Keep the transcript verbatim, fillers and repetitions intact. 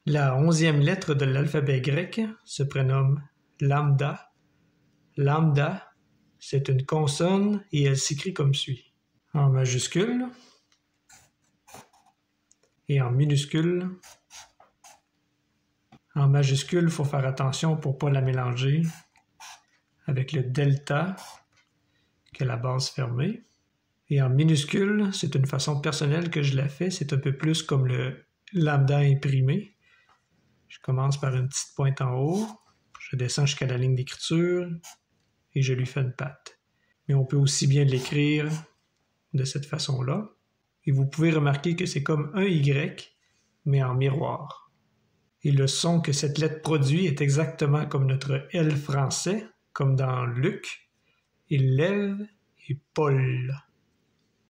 La onzième lettre de l'alphabet grec se prénomme lambda. Lambda, c'est une consonne et elle s'écrit comme suit. En majuscule et en minuscule. En majuscule, il faut faire attention pour ne pas la mélanger avec le delta, qui est la base fermée. Et en minuscule, c'est une façon personnelle que je la fais. C'est un peu plus comme le lambda imprimé. Je commence par une petite pointe en haut, je descends jusqu'à la ligne d'écriture et je lui fais une patte. Mais on peut aussi bien l'écrire de cette façon-là. Et vous pouvez remarquer que c'est comme un Y, mais en miroir. Et le son que cette lettre produit est exactement comme notre L français, comme dans Luc, et lève et Paul.